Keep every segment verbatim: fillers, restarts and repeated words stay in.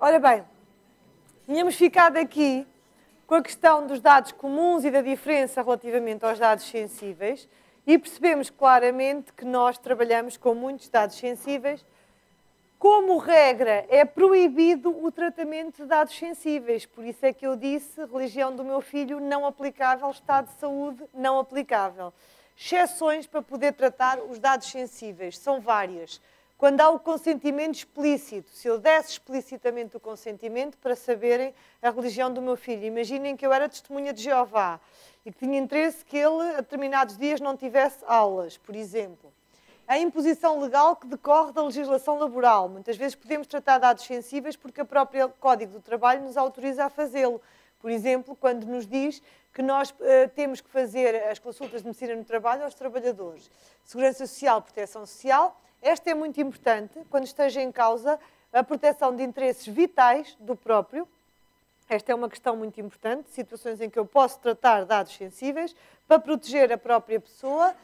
Ora bem, tínhamos ficado aqui com a questão dos dados comuns e da diferença relativamente aos dados sensíveis e percebemos claramente que nós trabalhamos com muitos dados sensíveis. Como regra, é proibido o tratamento de dados sensíveis, por isso é que eu disse religião do meu filho não aplicável, estado de saúde não aplicável. Exceções para poder tratar os dados sensíveis são várias. Quando há o consentimento explícito, se eu desse explicitamente o consentimento para saberem a religião do meu filho. Imaginem que eu era testemunha de Jeová e que tinha interesse que ele, a determinados dias, não tivesse aulas, por exemplo. A imposição legal que decorre da legislação laboral. Muitas vezes podemos tratar dados sensíveis porque a própria Código do Trabalho nos autoriza a fazê-lo. Por exemplo, quando nos diz que nós uh, temos que fazer as consultas de medicina no trabalho aos trabalhadores. Segurança Social, Proteção Social. Esta é muito importante quando esteja em causa a proteção de interesses vitais do próprio. Esta é uma questão muito importante, situações em que eu posso tratar dados sensíveis para proteger a própria pessoa.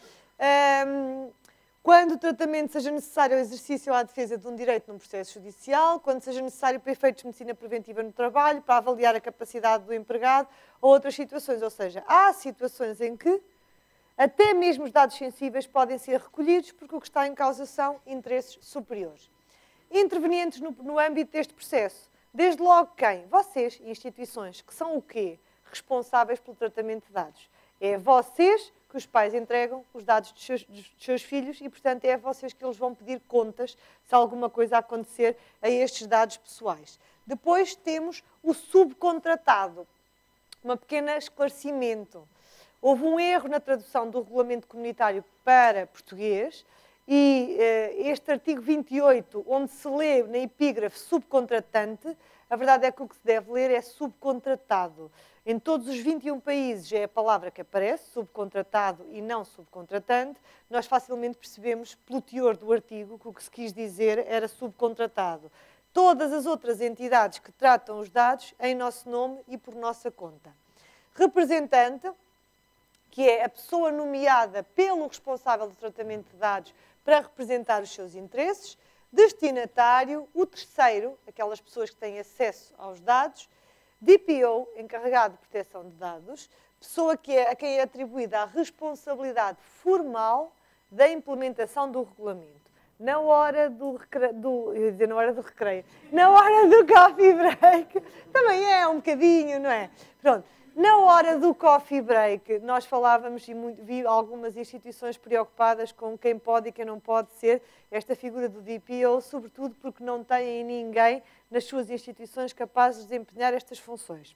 Um, quando o tratamento seja necessário ao exercício ou à defesa de um direito num processo judicial, quando seja necessário para efeitos de medicina preventiva no trabalho, para avaliar a capacidade do empregado ou outras situações. Ou seja, há situações em que até mesmo os dados sensíveis podem ser recolhidos porque o que está em causa são interesses superiores. Intervenientes no, no âmbito deste processo, desde logo quem? Vocês, instituições, que são o quê? Responsáveis pelo tratamento de dados. É a vocês que os pais entregam os dados dos seus, dos seus filhos e, portanto, é a vocês que eles vão pedir contas se alguma coisa acontecer a estes dados pessoais. Depois temos o subcontratado. Um pequeno esclarecimento. Houve um erro na tradução do regulamento comunitário para português e eh, este artigo vinte e oito, onde se lê na epígrafe subcontratante, a verdade é que o que se deve ler é subcontratado. Em todos os vinte e um países é a palavra que aparece, subcontratado e não subcontratante. Nós facilmente percebemos pelo teor do artigo que o que se quis dizer era subcontratado. Todas as outras entidades que tratam os dados em nosso nome e por nossa conta. Representante, que é a pessoa nomeada pelo responsável do tratamento de dados para representar os seus interesses. Destinatário, o terceiro, aquelas pessoas que têm acesso aos dados. D P O, encarregado de proteção de dados, pessoa que é, a quem é atribuída a responsabilidade formal da implementação do regulamento. Na hora do recreio, do, eu ia dizer na hora do recreio, na hora do coffee break, também é um bocadinho, não é? Pronto. Na hora do coffee break, nós falávamos e muito, vi algumas instituições preocupadas com quem pode e quem não pode ser esta figura do D P O, sobretudo porque não têm ninguém nas suas instituições capaz de desempenhar estas funções.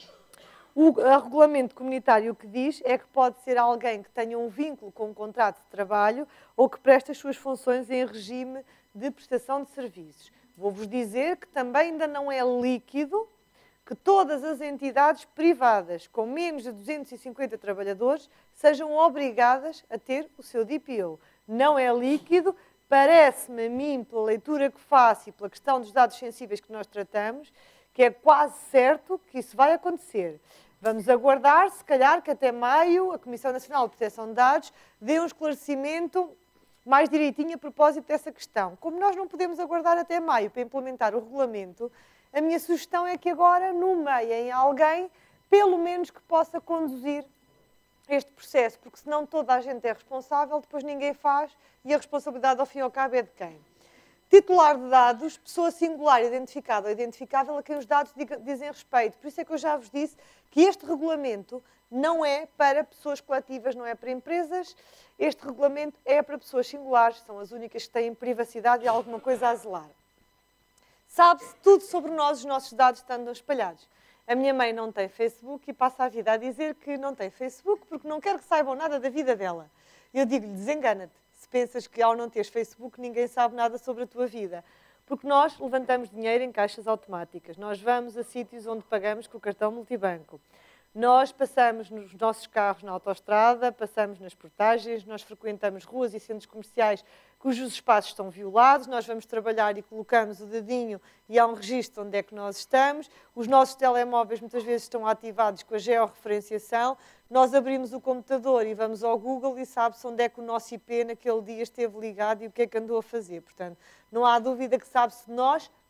O regulamento comunitário o que diz é que pode ser alguém que tenha um vínculo com um contrato de trabalho ou que preste as suas funções em regime de prestação de serviços. Vou-vos dizer que também ainda não é líquido que todas as entidades privadas com menos de duzentos e cinquenta trabalhadores sejam obrigadas a ter o seu D P O. Não é líquido, parece-me a mim, pela leitura que faço e pela questão dos dados sensíveis que nós tratamos, que é quase certo que isso vai acontecer. Vamos aguardar, se calhar, que até maio a Comissão Nacional de Proteção de Dados dê um esclarecimento mais direitinho a propósito dessa questão. Como nós não podemos aguardar até maio para implementar o regulamento, a minha sugestão é que agora nomeiem alguém, pelo menos que possa conduzir este processo, porque senão toda a gente é responsável, depois ninguém faz e a responsabilidade ao fim e ao cabo é de quem? Titular de dados, pessoa singular, identificada ou identificável a quem os dados dizem respeito. Por isso é que eu já vos disse que este regulamento não é para pessoas coletivas, não é para empresas. Este regulamento é para pessoas singulares, são as únicas que têm privacidade e alguma coisa a zelar. Sabe-se tudo sobre nós, os nossos dados estando espalhados. A minha mãe não tem Facebook e passa a vida a dizer que não tem Facebook porque não quer que saibam nada da vida dela. Eu digo-lhe, desengana-te. Se pensas que ao não teres Facebook ninguém sabe nada sobre a tua vida. Porque nós levantamos dinheiro em caixas automáticas. Nós vamos a sítios onde pagamos com o cartão multibanco. Nós passamos nos nossos carros na autoestrada, passamos nas portagens, nós frequentamos ruas e centros comerciais cujos espaços estão violados, nós vamos trabalhar e colocamos o dedinho e há um registro onde é que nós estamos, os nossos telemóveis muitas vezes estão ativados com a georreferenciação, nós abrimos o computador e vamos ao Google e sabe-se onde é que o nosso I P naquele dia esteve ligado e o que é que andou a fazer. Portanto, não há dúvida que sabe-se de nós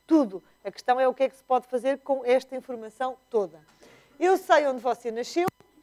tudo. A questão é o que é que se pode fazer com esta informação toda. Eu sei onde você nasceu,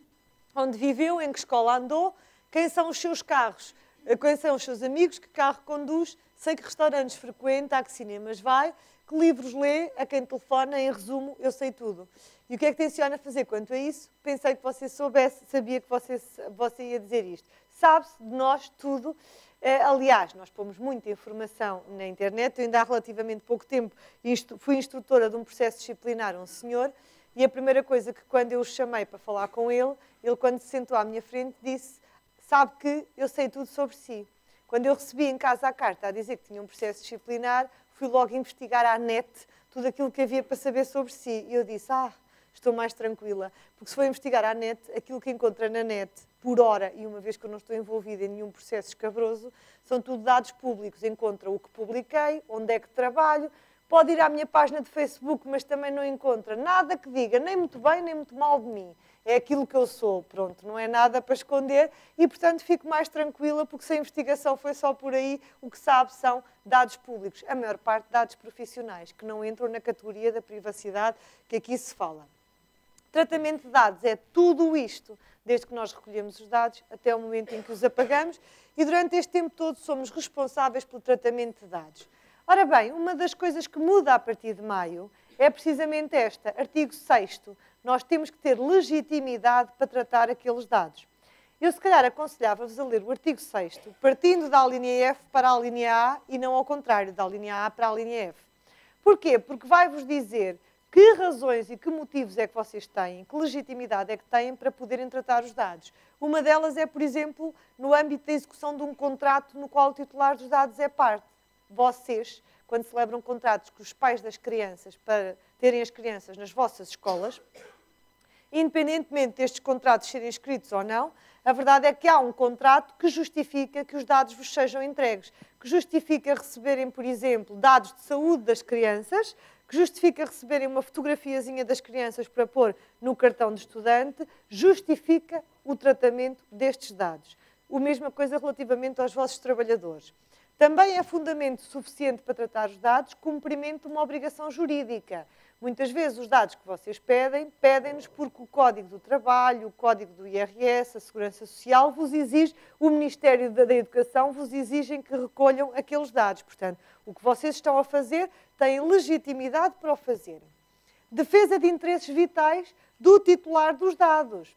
onde viveu, em que escola andou, quem são os seus carros, quem são os seus amigos, que carro conduz, sei que restaurantes frequenta, a que cinemas vai, que livros lê, a quem telefona, em resumo, eu sei tudo. E o que é que tenciona fazer quanto a isso? Pensei que você soubesse, sabia que você, você ia dizer isto. Sabe-se de nós tudo. Aliás, nós pomos muita informação na internet. Eu ainda há relativamente pouco tempo fui instrutora de um processo disciplinar a um senhor e a primeira coisa que quando eu o chamei para falar com ele, ele quando se sentou à minha frente disse, sabe que eu sei tudo sobre si. Quando eu recebi em casa a carta a dizer que tinha um processo disciplinar, fui logo investigar à net tudo aquilo que havia para saber sobre si. E eu disse, ah, estou mais tranquila. Porque se for investigar à net, aquilo que encontra na net, por hora, e uma vez que eu não estou envolvida em nenhum processo escabroso, são tudo dados públicos. Encontra o que publiquei, onde é que trabalho, pode ir à minha página de Facebook, mas também não encontra nada que diga nem muito bem, nem muito mal de mim. É aquilo que eu sou, pronto, não é nada para esconder e, portanto, fico mais tranquila porque se a investigação foi só por aí, o que sabe são dados públicos, a maior parte dados profissionais, que não entram na categoria da privacidade que aqui se fala. Tratamento de dados é tudo isto, desde que nós recolhemos os dados até o momento em que os apagamos e durante este tempo todo somos responsáveis pelo tratamento de dados. Ora bem, uma das coisas que muda a partir de maio é precisamente esta, artigo sexto. Nós temos que ter legitimidade para tratar aqueles dados. Eu, se calhar, aconselhava-vos a ler o artigo sexto, partindo da linha F para a linha A e não ao contrário, da linha A para a linha F. Porquê? Porque vai-vos dizer que razões e que motivos é que vocês têm, que legitimidade é que têm para poderem tratar os dados. Uma delas é, por exemplo, no âmbito da execução de um contrato no qual o titular dos dados é parte. Vocês, quando celebram contratos com os pais das crianças para terem as crianças nas vossas escolas, independentemente destes contratos serem escritos ou não, a verdade é que há um contrato que justifica que os dados vos sejam entregues, que justifica receberem, por exemplo, dados de saúde das crianças, que justifica receberem uma fotografiazinha das crianças para pôr no cartão de estudante, justifica o tratamento destes dados. A mesma coisa relativamente aos vossos trabalhadores. Também é fundamento suficiente para tratar os dados cumprimento de uma obrigação jurídica. Muitas vezes os dados que vocês pedem, pedem-nos porque o Código do Trabalho, o Código do I R S, a Segurança Social, vos exige, o Ministério da Educação vos exigem que recolham aqueles dados. Portanto, o que vocês estão a fazer têm legitimidade para o fazerem. Defesa de interesses vitais do titular dos dados.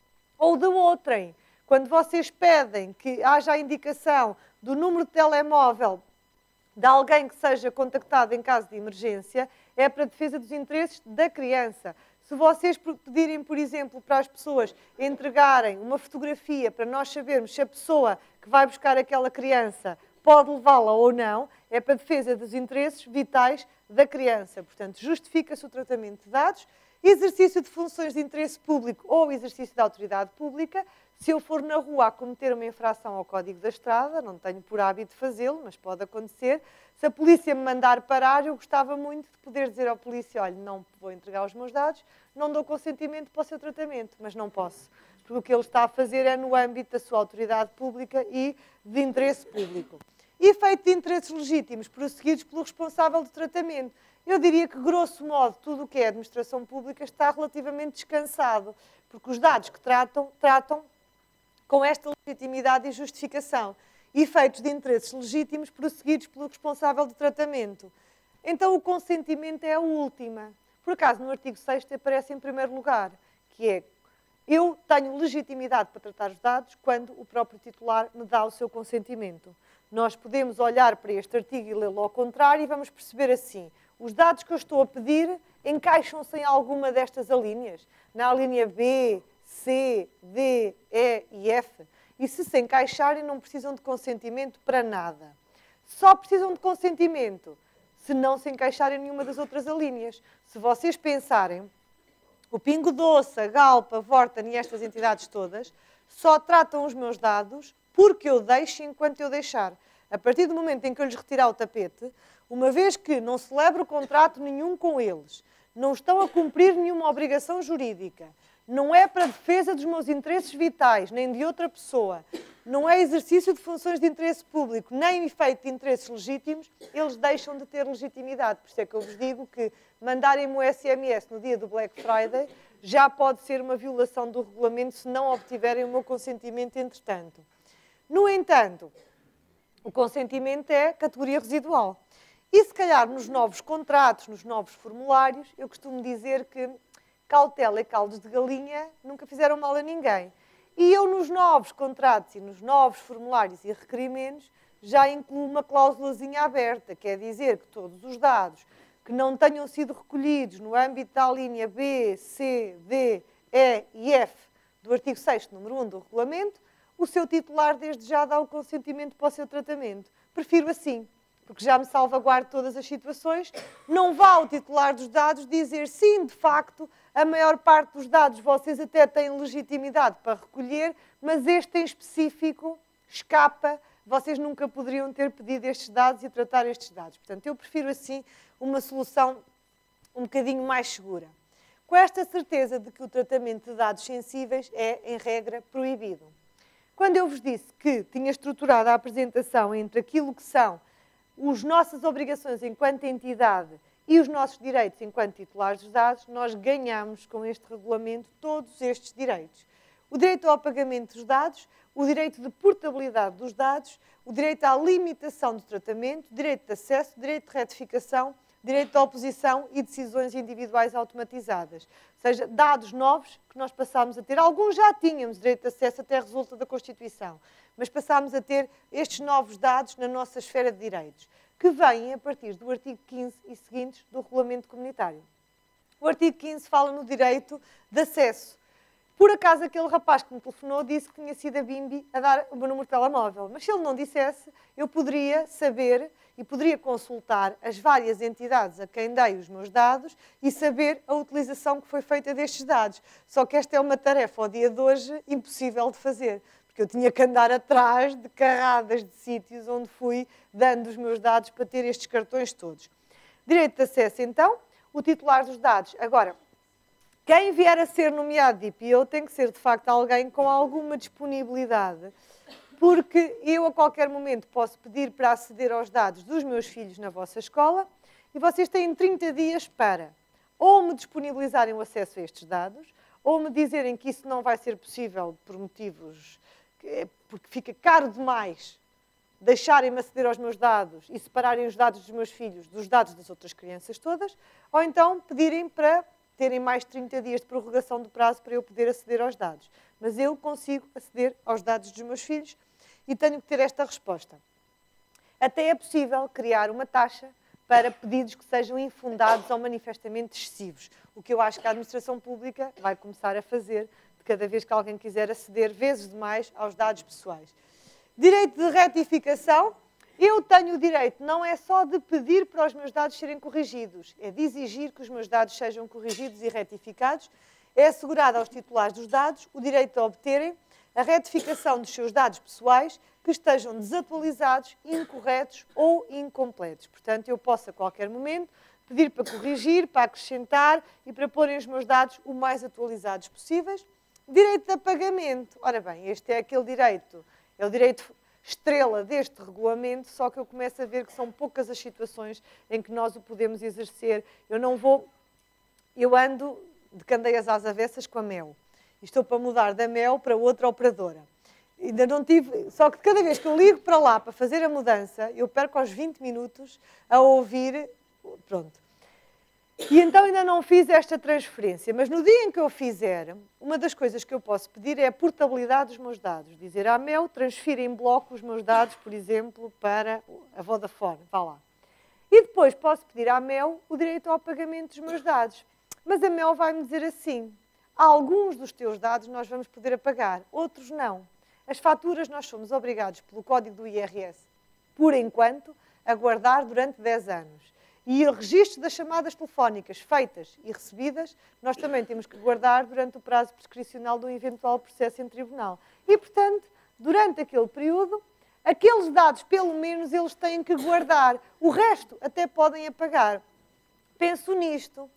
Ou de outrem. Quando vocês pedem que haja a indicação do número de telemóvel de alguém que seja contactado em caso de emergência, é para a defesa dos interesses da criança. Se vocês pedirem, por exemplo, para as pessoas entregarem uma fotografia para nós sabermos se a pessoa que vai buscar aquela criança pode levá-la ou não, é para a defesa dos interesses vitais da criança. Portanto, justifica-se o tratamento de dados, exercício de funções de interesse público ou exercício da autoridade pública. Se eu for na rua a cometer uma infração ao Código da Estrada, não tenho por hábito de fazê-lo, mas pode acontecer, se a polícia me mandar parar, eu gostava muito de poder dizer ao polícia, olha, não vou entregar os meus dados, não dou consentimento para o seu tratamento, mas não posso. Porque o que ele está a fazer é no âmbito da sua autoridade pública e de interesse público. Efeito de interesses legítimos prosseguidos pelo responsável do tratamento. Eu diria que, grosso modo, tudo o que é administração pública está relativamente descansado, porque os dados que tratam, tratam com esta legitimidade e justificação. Efeitos de interesses legítimos prosseguidos pelo responsável do tratamento. Então, o consentimento é a última. Por acaso, no artigo sexto aparece em primeiro lugar, que é, eu tenho legitimidade para tratar os dados quando o próprio titular me dá o seu consentimento. Nós podemos olhar para este artigo e lê-lo ao contrário e vamos perceber assim, os dados que eu estou a pedir encaixam-se em alguma destas alíneas? Na linha B, C, D, E e F. E se se encaixarem, não precisam de consentimento para nada. Só precisam de consentimento se não se encaixarem em nenhuma das outras alíneas. Se vocês pensarem, o Pingo Doce, a Galp, a Vorten e estas entidades todas só tratam os meus dados porque eu deixo enquanto eu deixar. A partir do momento em que eu lhes retirar o tapete, uma vez que não celebro contrato nenhum com eles, não estão a cumprir nenhuma obrigação jurídica, não é para a defesa dos meus interesses vitais, nem de outra pessoa, não é exercício de funções de interesse público, nem efeito de interesses legítimos, eles deixam de ter legitimidade. Por isso é que eu vos digo que mandarem-me o S M S no dia do Black Friday já pode ser uma violação do regulamento se não obtiverem o meu consentimento entretanto. No entanto, o consentimento é categoria residual. E se calhar nos novos contratos, nos novos formulários, eu costumo dizer que cautela e caldos de galinha nunca fizeram mal a ninguém. E eu nos novos contratos e nos novos formulários e requerimentos já incluo uma cláusulazinha aberta, quer dizer que todos os dados que não tenham sido recolhidos no âmbito da linha B, C, D, E e F do artigo sexto, número um do regulamento, o seu titular desde já dá o consentimento para o seu tratamento. Prefiro assim, porque já me salvaguardo todas as situações. Não vá o titular dos dados dizer sim, de facto, a maior parte dos dados vocês até têm legitimidade para recolher, mas este em específico escapa, vocês nunca poderiam ter pedido estes dados e tratar estes dados. Portanto, eu prefiro assim uma solução um bocadinho mais segura. Com esta certeza de que o tratamento de dados sensíveis é, em regra, proibido. Quando eu vos disse que tinha estruturado a apresentação entre aquilo que são as nossas obrigações enquanto entidade e os nossos direitos enquanto titulares dos dados, nós ganhamos com este regulamento todos estes direitos. O direito ao pagamento dos dados, o direito de portabilidade dos dados, o direito à limitação do tratamento, o direito de acesso, o direito de retificação, direito de oposição e decisões individuais automatizadas. Ou seja, dados novos que nós passámos a ter. Alguns já tínhamos direito de acesso, até resulta da Constituição. Mas passámos a ter estes novos dados na nossa esfera de direitos, que vêm a partir do artigo quinze e seguintes do Regulamento Comunitário. O artigo quinze fala no direito de acesso. Por acaso, aquele rapaz que me telefonou disse que tinha sido a Bimbi a dar o meu número de telemóvel. Mas se ele não dissesse, eu poderia saber e poderia consultar as várias entidades a quem dei os meus dados e saber a utilização que foi feita destes dados. Só que esta é uma tarefa, ao dia de hoje, impossível de fazer. Porque eu tinha que andar atrás de carradas de sítios onde fui dando os meus dados para ter estes cartões todos. Direito de acesso, então, o titular dos dados. Agora, quem vier a ser nomeado D P O tem que ser, de facto, alguém com alguma disponibilidade, porque eu, a qualquer momento, posso pedir para aceder aos dados dos meus filhos na vossa escola e vocês têm trinta dias para ou me disponibilizarem o acesso a estes dados, ou me dizerem que isso não vai ser possível por motivos, porque fica caro demais, deixarem-me aceder aos meus dados e separarem os dados dos meus filhos dos dados das outras crianças todas, ou então pedirem para terem mais trinta dias de prorrogação do prazo para eu poder aceder aos dados. Mas eu consigo aceder aos dados dos meus filhos e tenho que ter esta resposta. Até é possível criar uma taxa para pedidos que sejam infundados ou manifestamente excessivos, o que eu acho que a administração pública vai começar a fazer de cada vez que alguém quiser aceder vezes demais aos dados pessoais. Direito de retificação. Eu tenho o direito, não é só de pedir para os meus dados serem corrigidos, é de exigir que os meus dados sejam corrigidos e retificados. É assegurado aos titulares dos dados o direito de obterem a retificação dos seus dados pessoais que estejam desatualizados, incorretos ou incompletos. Portanto, eu posso a qualquer momento pedir para corrigir, para acrescentar e para porem os meus dados o mais atualizados possíveis. Direito de pagamento. Ora bem, este é aquele direito, é o direito estrela deste regulamento, só que eu começo a ver que são poucas as situações em que nós o podemos exercer. Eu não vou... Eu ando de candeias às avessas com a Mel. E estou para mudar da Mel para outra operadora. Ainda não tive... Só que cada vez que eu ligo para lá para fazer a mudança, eu perco aos vinte minutos a ouvir... Pronto. E então ainda não fiz esta transferência, mas no dia em que eu fizer, uma das coisas que eu posso pedir é a portabilidade dos meus dados. Dizer à Mel, transfira em bloco os meus dados, por exemplo, para a Vodafone. Vá lá. E depois posso pedir à Mel o direito ao pagamento dos meus dados. Mas a Mel vai-me dizer assim, alguns dos teus dados nós vamos poder apagar, outros não. As faturas nós somos obrigados pelo código do I R S, por enquanto, a guardar durante dez anos. E o registro das chamadas telefónicas feitas e recebidas, nós também temos que guardar durante o prazo prescricional de um eventual processo em tribunal. E, portanto, durante aquele período, aqueles dados, pelo menos, eles têm que guardar. O resto até podem apagar. Penso nisto.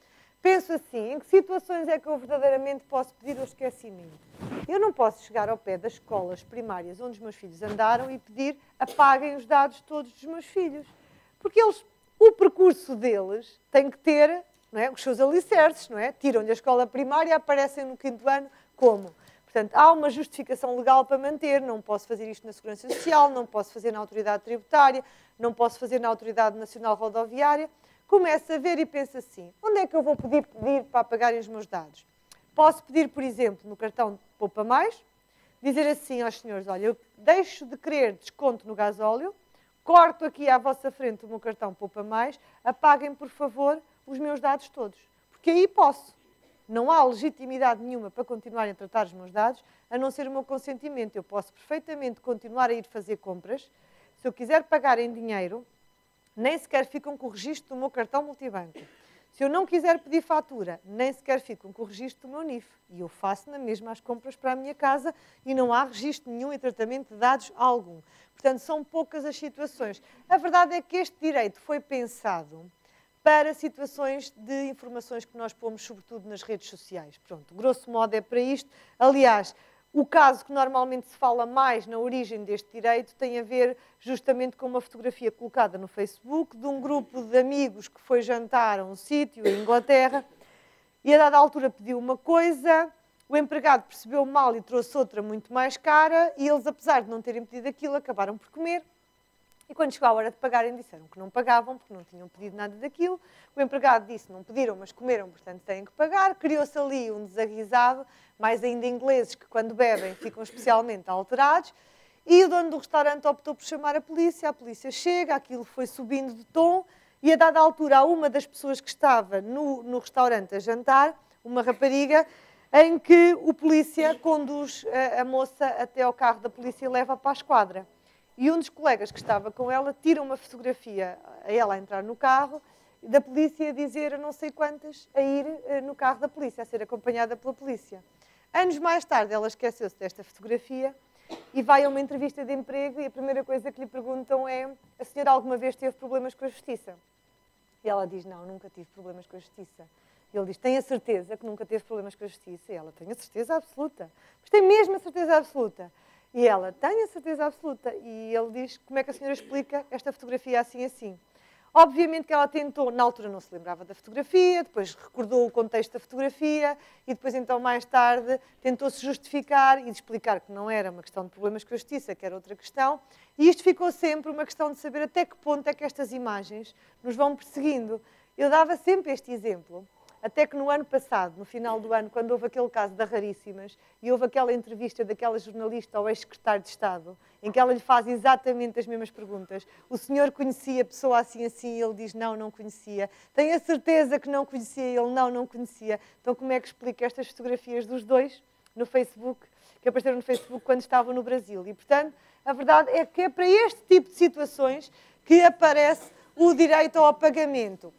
penso assim, em que situações é que eu verdadeiramente posso pedir o esquecimento? Eu não posso chegar ao pé das escolas primárias onde os meus filhos andaram e pedir apaguem os dados todos dos meus filhos. Porque eles, o percurso deles tem que ter, não é, os seus alicerces, não é? Tiram-lhe a escola primária e aparecem no quinto ano como? Portanto, há uma justificação legal para manter, não posso fazer isto na Segurança Social, não posso fazer na Autoridade Tributária, não posso fazer na Autoridade Nacional Rodoviária. Começa a ver e pensa assim, onde é que eu vou pedir, pedir para apagarem os meus dados? Posso pedir, por exemplo, no cartão Poupa Mais, dizer assim aos senhores, olha, eu deixo de querer desconto no gasóleo, corto aqui à vossa frente o meu cartão Poupa Mais, apaguem, por favor, os meus dados todos. Porque aí posso. Não há legitimidade nenhuma para continuarem a tratar os meus dados, a não ser o meu consentimento. Eu posso perfeitamente continuar a ir fazer compras. Se eu quiser pagar em dinheiro, nem sequer ficam com o registro do meu cartão multibanco. Se eu não quiser pedir fatura, nem sequer ficam com o registro do meu N I F. E eu faço na mesma as compras para a minha casa e não há registro nenhum e tratamento de dados algum. Portanto, são poucas as situações. A verdade é que este direito foi pensado para situações de informações que nós pomos, sobretudo nas redes sociais. Pronto, grosso modo é para isto. Aliás, o caso que normalmente se fala mais na origem deste direito tem a ver justamente com uma fotografia colocada no Facebook de um grupo de amigos que foi jantar a um sítio em Inglaterra e a dada altura pediu uma coisa, o empregado percebeu mal e trouxe outra muito mais cara e eles, apesar de não terem pedido aquilo, acabaram por comer. E quando chegou a hora de pagarem, disseram que não pagavam, porque não tinham pedido nada daquilo. O empregado disse, não pediram, mas comeram, portanto têm que pagar. Criou-se ali um desaguisado, mais ainda ingleses, que quando bebem ficam especialmente alterados. E o dono do restaurante optou por chamar a polícia. A polícia chega, aquilo foi subindo de tom. E a dada altura, há uma das pessoas que estava no, no restaurante a jantar, uma rapariga, em que o polícia conduz a, a moça até ao carro da polícia e leva para a esquadra. E um dos colegas que estava com ela tira uma fotografia a ela a entrar no carro, da polícia a dizer a não sei quantas a ir no carro da polícia, a ser acompanhada pela polícia. Anos mais tarde ela esqueceu-se desta fotografia e vai a uma entrevista de emprego e a primeira coisa que lhe perguntam é: a senhora alguma vez teve problemas com a justiça? E ela diz: não, nunca tive problemas com a justiça. E ele diz: tem a certeza que nunca teve problemas com a justiça? E ela: tem a certeza absoluta. Mas tem mesmo a certeza absoluta? E ela: tem a certeza absoluta. E ele diz: como é que a senhora explica esta fotografia assim assim? Obviamente que ela tentou, na altura não se lembrava da fotografia, depois recordou o contexto da fotografia e depois então mais tarde tentou-se justificar e explicar que não era uma questão de problemas com a justiça, que era outra questão. E isto ficou sempre uma questão de saber até que ponto é que estas imagens nos vão perseguindo. Eu dava sempre este exemplo. Até que no ano passado, no final do ano, quando houve aquele caso da Raríssimas e houve aquela entrevista daquela jornalista ao ex-secretário de Estado, em que ela lhe faz exatamente as mesmas perguntas. O senhor conhecia a pessoa assim assim? E ele diz: não, não conhecia. Tem a certeza que não conhecia? E ele: não, não conhecia. Então como é que explica estas fotografias dos dois no Facebook, que apareceram no Facebook quando estavam no Brasil? E, portanto, a verdade é que é para este tipo de situações que aparece o direito ao apagamento.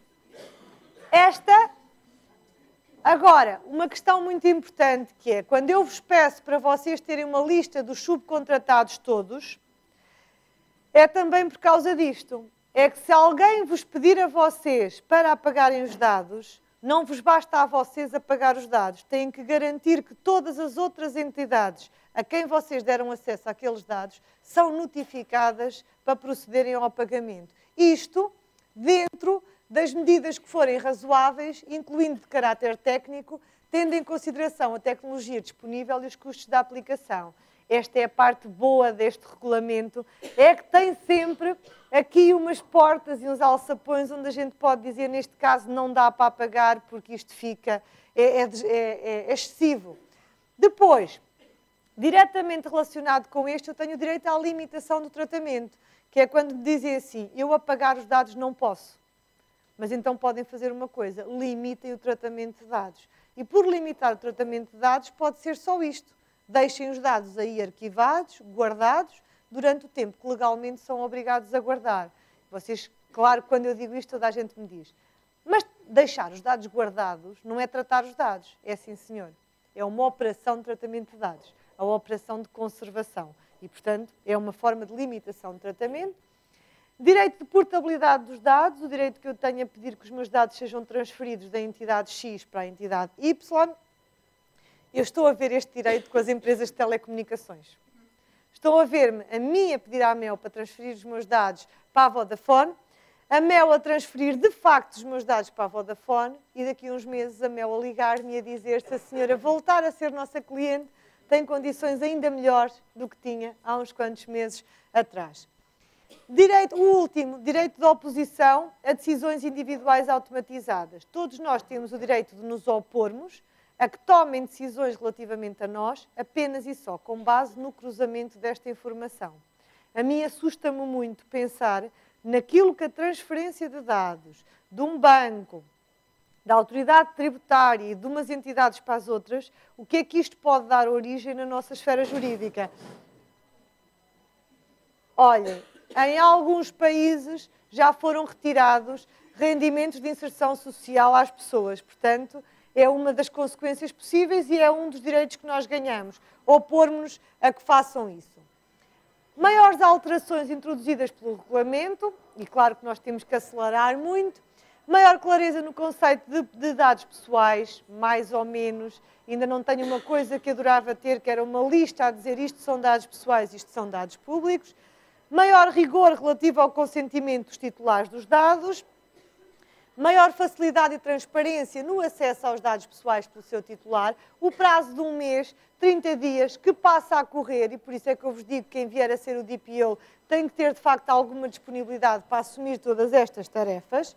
Esta... Agora, uma questão muito importante que é, quando eu vos peço para vocês terem uma lista dos subcontratados todos, é também por causa disto. É que se alguém vos pedir a vocês para apagarem os dados, não vos basta a vocês apagar os dados. Têm que garantir que todas as outras entidades a quem vocês deram acesso àqueles dados são notificadas para procederem ao apagamento. Isto dentro das medidas que forem razoáveis, incluindo de caráter técnico, tendo em consideração a tecnologia disponível e os custos da aplicação. Esta é a parte boa deste regulamento, é que tem sempre aqui umas portas e uns alçapões onde a gente pode dizer, neste caso não dá para apagar porque isto fica, é, é, é, é excessivo. Depois, diretamente relacionado com este, eu tenho o direito à limitação do tratamento, que é quando dizem assim: eu apagar os dados não posso. Mas então podem fazer uma coisa: limitem o tratamento de dados. E por limitar o tratamento de dados pode ser só isto: deixem os dados aí arquivados, guardados, durante o tempo que legalmente são obrigados a guardar. Vocês, claro, quando eu digo isto, toda a gente me diz: mas deixar os dados guardados não é tratar os dados. É sim, senhor. É uma operação de tratamento de dados, a operação de conservação. E, portanto, é uma forma de limitação de tratamento. Direito de portabilidade dos dados, o direito que eu tenho a pedir que os meus dados sejam transferidos da entidade X para a entidade Y. Eu estou a ver este direito com as empresas de telecomunicações. Estou a ver-me, a mim, a pedir à Mel para transferir os meus dados para a Vodafone, a Mel a transferir de facto os meus dados para a Vodafone e daqui a uns meses a Mel a ligar-me e a dizer se a senhora voltar a ser nossa cliente tem condições ainda melhores do que tinha há uns quantos meses atrás. Direito, o último, direito de oposição a decisões individuais automatizadas. Todos nós temos o direito de nos opormos a que tomem decisões relativamente a nós, apenas e só com base no cruzamento desta informação. A mim assusta-me muito pensar naquilo que a transferência de dados de um banco, da autoridade tributária e de umas entidades para as outras, o que é que isto pode dar origem na nossa esfera jurídica. Olhem, em alguns países já foram retirados rendimentos de inserção social às pessoas. Portanto, é uma das consequências possíveis e é um dos direitos que nós ganhamos, opormos-nos a que façam isso. Maiores alterações introduzidas pelo regulamento, e claro que nós temos que acelerar muito, maior clareza no conceito de, de dados pessoais, mais ou menos. Ainda não tenho uma coisa que adorava ter, que era uma lista a dizer isto são dados pessoais, isto são dados públicos. Maior rigor relativo ao consentimento dos titulares dos dados. Maior facilidade e transparência no acesso aos dados pessoais pelo seu titular. O prazo de um mês, trinta dias, que passa a correr, e por isso é que eu vos digo que quem vier a ser o D P O tem que ter, de facto, alguma disponibilidade para assumir todas estas tarefas.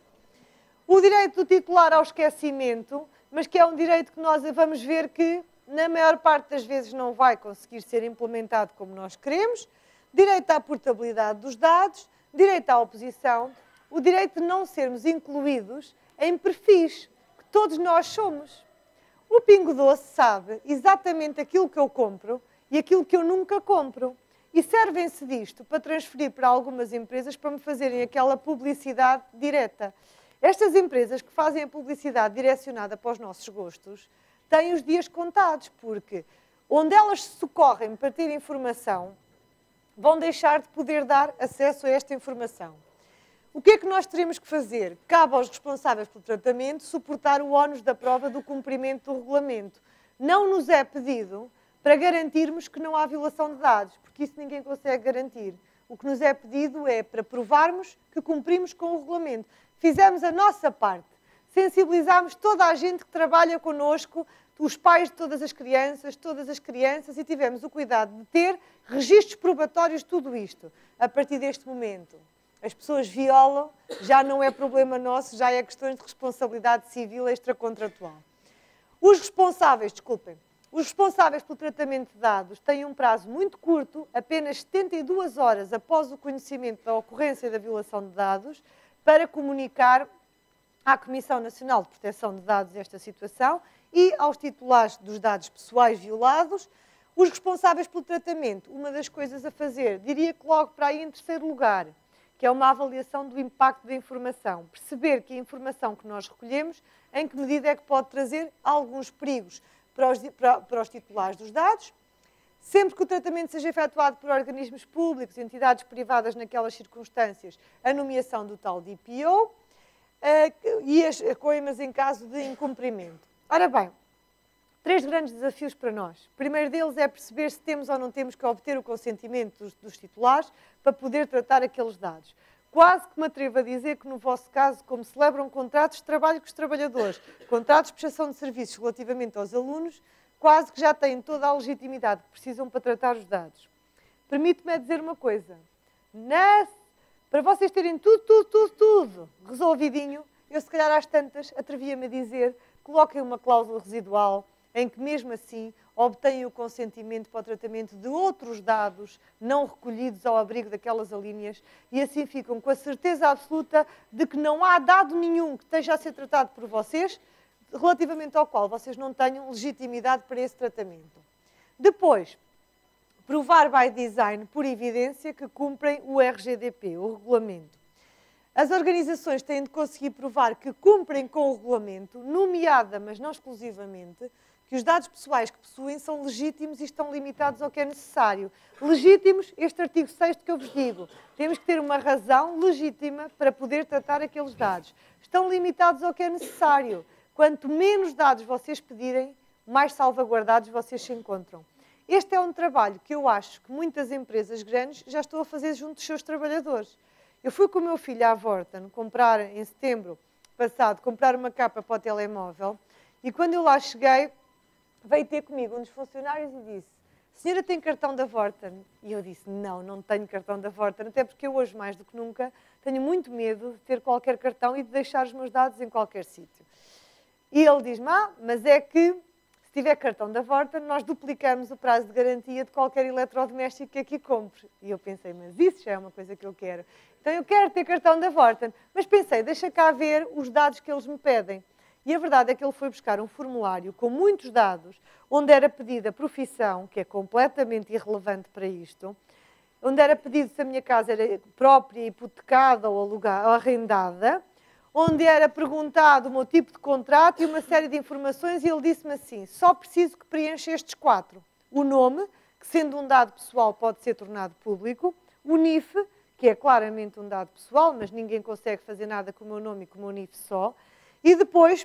O direito do titular ao esquecimento, mas que é um direito que nós vamos ver que, na maior parte das vezes, não vai conseguir ser implementado como nós queremos. Direito à portabilidade dos dados, direito à oposição, o direito de não sermos incluídos em perfis, que todos nós somos. O Pingo Doce sabe exatamente aquilo que eu compro e aquilo que eu nunca compro. E servem-se disto para transferir para algumas empresas para me fazerem aquela publicidade direta. Estas empresas que fazem a publicidade direcionada para os nossos gostos têm os dias contados, porque onde elas se socorrem para ter informação, vão deixar de poder dar acesso a esta informação. O que é que nós teremos que fazer? Cabe aos responsáveis pelo tratamento suportar o ónus da prova do cumprimento do regulamento. Não nos é pedido para garantirmos que não há violação de dados, porque isso ninguém consegue garantir. O que nos é pedido é para provarmos que cumprimos com o regulamento. Fizemos a nossa parte. Sensibilizámos toda a gente que trabalha connosco, os pais de todas as crianças, todas as crianças, e tivemos o cuidado de ter registros probatórios de tudo isto. A partir deste momento, as pessoas violam, já não é problema nosso, já é questões de responsabilidade civil extracontratual. Os responsáveis, desculpem, os responsáveis pelo tratamento de dados têm um prazo muito curto, apenas setenta e duas horas após o conhecimento da ocorrência da violação de dados, para comunicar à Comissão Nacional de Proteção de Dados esta situação e aos titulares dos dados pessoais violados. Os responsáveis pelo tratamento, uma das coisas a fazer, diria que logo para aí em terceiro lugar, que é uma avaliação do impacto da informação. Perceber que a informação que nós recolhemos, em que medida é que pode trazer alguns perigos para os, para, para os titulares dos dados. Sempre que o tratamento seja efetuado por organismos públicos, entidades privadas naquelas circunstâncias, a nomeação do tal D P O uh, e as coimas em caso de incumprimento. Ora bem, três grandes desafios para nós. O primeiro deles é perceber se temos ou não temos que obter o consentimento dos, dos titulares para poder tratar aqueles dados. Quase que me atrevo a dizer que, no vosso caso, como celebram contratos de trabalho com os trabalhadores, contratos de prestação de serviços relativamente aos alunos, quase que já têm toda a legitimidade que precisam para tratar os dados. Permite-me dizer uma coisa. Na, para vocês terem tudo, tudo, tudo, tudo resolvidinho, eu se calhar às tantas atrevia-me a dizer, coloquem uma cláusula residual em que mesmo assim obtêm o consentimento para o tratamento de outros dados não recolhidos ao abrigo daquelas alíneas e assim ficam com a certeza absoluta de que não há dado nenhum que esteja a ser tratado por vocês relativamente ao qual vocês não tenham legitimidade para esse tratamento. Depois, provar by design, por evidência, que cumprem o R G D P, o regulamento. As organizações têm de conseguir provar que cumprem com o regulamento, nomeada, mas não exclusivamente, que os dados pessoais que possuem são legítimos e estão limitados ao que é necessário. Legítimos, este artigo sexto que eu vos digo. Temos que ter uma razão legítima para poder tratar aqueles dados. Estão limitados ao que é necessário. Quanto menos dados vocês pedirem, mais salvaguardados vocês se encontram. Este é um trabalho que eu acho que muitas empresas grandes já estão a fazer junto dos seus trabalhadores. Eu fui com o meu filho à Vorten comprar, em setembro passado, comprar uma capa para o telemóvel e quando eu lá cheguei, veio ter comigo um dos funcionários e disse: senhora tem cartão da Vorten? E eu disse: não, não tenho cartão da Vorten, até porque eu hoje, mais do que nunca, tenho muito medo de ter qualquer cartão e de deixar os meus dados em qualquer sítio. E ele diz-me: ah, mas é que se tiver cartão da Vorten, nós duplicamos o prazo de garantia de qualquer eletrodoméstico que aqui compre. E eu pensei: mas isso já é uma coisa que eu quero. Então eu quero ter cartão da Vorten, mas pensei, deixa cá ver os dados que eles me pedem. E a verdade é que ele foi buscar um formulário com muitos dados, onde era pedida a profissão, que é completamente irrelevante para isto, onde era pedido se a minha casa era própria, hipotecada ou alugada, ou arrendada, onde era perguntado o meu tipo de contrato e uma série de informações, e ele disse-me assim: só preciso que preencha estes quatro. O nome, que sendo um dado pessoal pode ser tornado público, o N I F, que é claramente um dado pessoal, mas ninguém consegue fazer nada com o meu nome e com o meu N I F só, e depois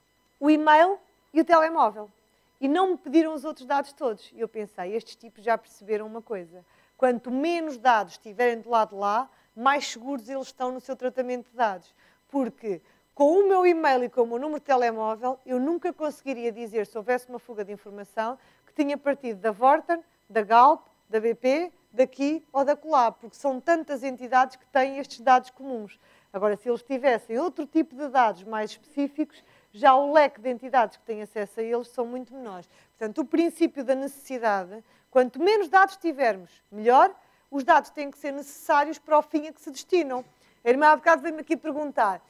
o e-mail e o telemóvel. E não me pediram os outros dados todos. E eu pensei, estes tipos já perceberam uma coisa: quanto menos dados tiverem do lado de lá, mais seguros eles estão no seu tratamento de dados. Porque com o meu e-mail e com o meu número de telemóvel, eu nunca conseguiria dizer, se houvesse uma fuga de informação, que tinha partido da Vorten, da Galp, da B P, daqui ou da Colab, porque são tantas entidades que têm estes dados comuns. Agora, se eles tivessem outro tipo de dados mais específicos, já o leque de entidades que têm acesso a eles são muito menores. Portanto, o princípio da necessidade, quanto menos dados tivermos, melhor. Os dados têm que ser necessários para o fim a que se destinam. A irmã há bocado veio-me aqui perguntar,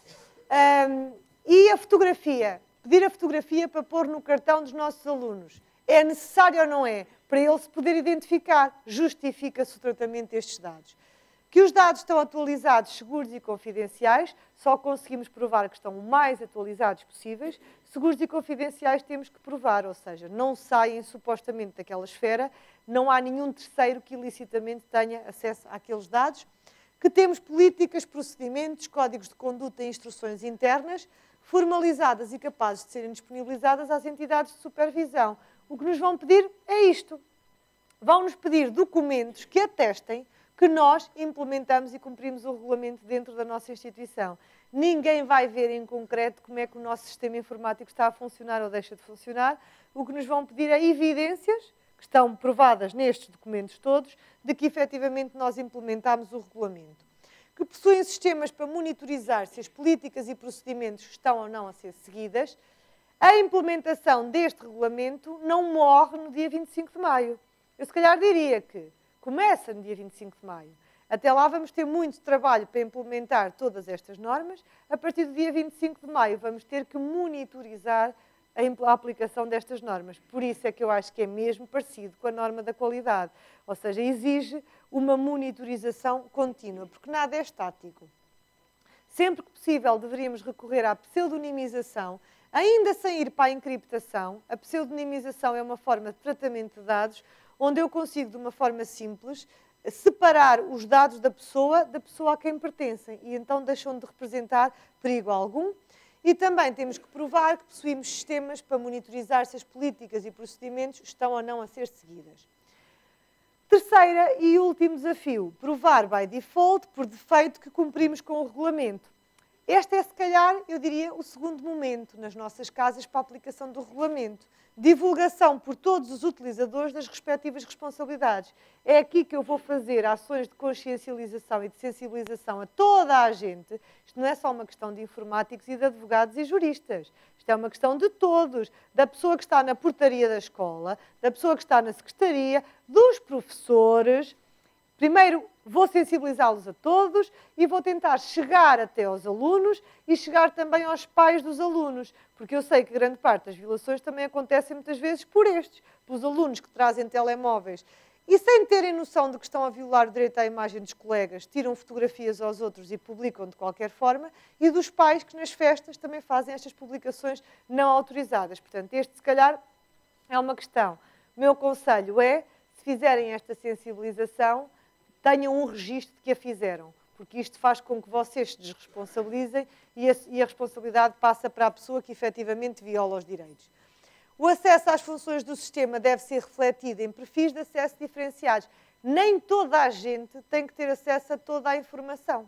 um, e a fotografia? Pedir a fotografia para pôr no cartão dos nossos alunos. É necessário ou não é? Para ele se poder identificar, justifica-se o tratamento destes dados. Que os dados estão atualizados, seguros e confidenciais, só conseguimos provar que estão o mais atualizados possíveis. Seguros e confidenciais temos que provar, ou seja, não saem supostamente daquela esfera, não há nenhum terceiro que ilicitamente tenha acesso àqueles dados. Que temos políticas, procedimentos, códigos de conduta e instruções internas formalizadas e capazes de serem disponibilizadas às entidades de supervisão. O que nos vão pedir é isto. Vão-nos pedir documentos que atestem que nós implementamos e cumprimos o regulamento dentro da nossa instituição. Ninguém vai ver em concreto como é que o nosso sistema informático está a funcionar ou deixa de funcionar. O que nos vão pedir é evidências, que estão provadas nestes documentos todos, de que efetivamente nós implementamos o regulamento. Que possuem sistemas para monitorizar se as políticas e procedimentos estão ou não a ser seguidas. A implementação deste regulamento não morre no dia vinte e cinco de maio. Eu se calhar diria que começa no dia vinte e cinco de maio. Até lá vamos ter muito trabalho para implementar todas estas normas. A partir do dia vinte e cinco de maio vamos ter que monitorizar a aplicação destas normas. Por isso é que eu acho que é mesmo parecido com a norma da qualidade. Ou seja, exige uma monitorização contínua, porque nada é estático. Sempre que possível deveríamos recorrer à pseudonimização, ainda sem ir para a encriptação. A pseudonimização é uma forma de tratamento de dados onde eu consigo, de uma forma simples, separar os dados da pessoa da pessoa a quem pertencem e então deixam de representar perigo algum. E também temos que provar que possuímos sistemas para monitorizar se as políticas e procedimentos estão ou não a ser seguidas. Terceira e último desafio, provar by default, por defeito, que cumprimos com o regulamento. Este é, se calhar, eu diria, o segundo momento nas nossas casas para a aplicação do regulamento. Divulgação por todos os utilizadores das respectivas responsabilidades. É aqui que eu vou fazer ações de consciencialização e de sensibilização a toda a gente. Isto não é só uma questão de informáticos e de advogados e juristas. Isto é uma questão de todos. Da pessoa que está na portaria da escola, da pessoa que está na secretaria, dos professores. Primeiro, vou sensibilizá-los a todos e vou tentar chegar até aos alunos e chegar também aos pais dos alunos, porque eu sei que grande parte das violações também acontecem muitas vezes por estes, pelos alunos que trazem telemóveis e sem terem noção de que estão a violar o direito à imagem dos colegas, tiram fotografias aos outros e publicam de qualquer forma, e dos pais que nas festas também fazem estas publicações não autorizadas. Portanto, este se calhar é uma questão. O meu conselho é, se fizerem esta sensibilização, tenham um registro de que a fizeram, porque isto faz com que vocês se desresponsabilizem e a, e a responsabilidade passa para a pessoa que efetivamente viola os direitos. O acesso às funções do sistema deve ser refletido em perfis de acesso diferenciados. Nem toda a gente tem que ter acesso a toda a informação.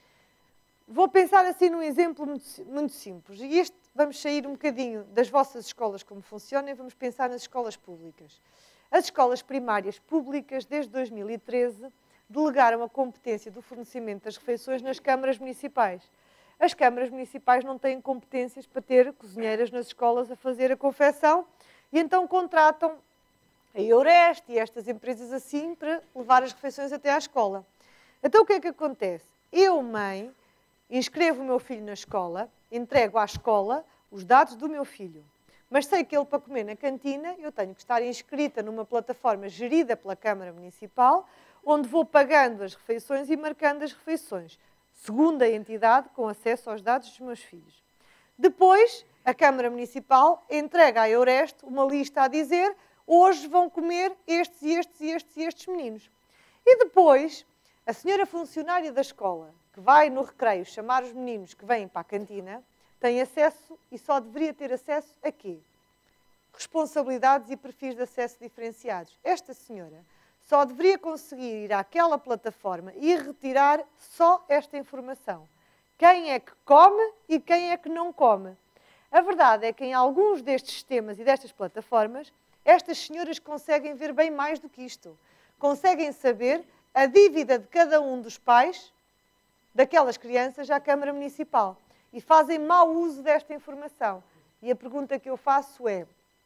Vou pensar assim num exemplo muito, muito simples. E este, vamos sair um bocadinho das vossas escolas como funcionam e vamos pensar nas escolas públicas. As escolas primárias públicas, desde dois mil e treze, delegaram a competência do fornecimento das refeições nas câmaras municipais. As câmaras municipais não têm competências para ter cozinheiras nas escolas a fazer a confecção e então contratam a Eurest e estas empresas assim para levar as refeições até à escola. Então o que é que acontece? Eu, mãe, inscrevo o meu filho na escola, entrego à escola os dados do meu filho, mas sei que ele para comer na cantina eu tenho que estar inscrita numa plataforma gerida pela Câmara Municipal, onde vou pagando as refeições e marcando as refeições, segundo a entidade com acesso aos dados dos meus filhos. Depois, a Câmara Municipal entrega à Eurest uma lista a dizer hoje vão comer estes e estes e estes e estes meninos. E depois, a senhora funcionária da escola, que vai no recreio chamar os meninos que vêm para a cantina, tem acesso e só deveria ter acesso a quê? Responsabilidades e perfis de acesso diferenciados. Esta senhora só deveria conseguir ir àquela plataforma e retirar só esta informação. Quem é que come e quem é que não come. A verdade é que em alguns destes sistemas e destas plataformas, estas senhoras conseguem ver bem mais do que isto. Conseguem saber a dívida de cada um dos pais daquelas crianças à Câmara Municipal. E fazem mau uso desta informação. E a pergunta que eu faço é: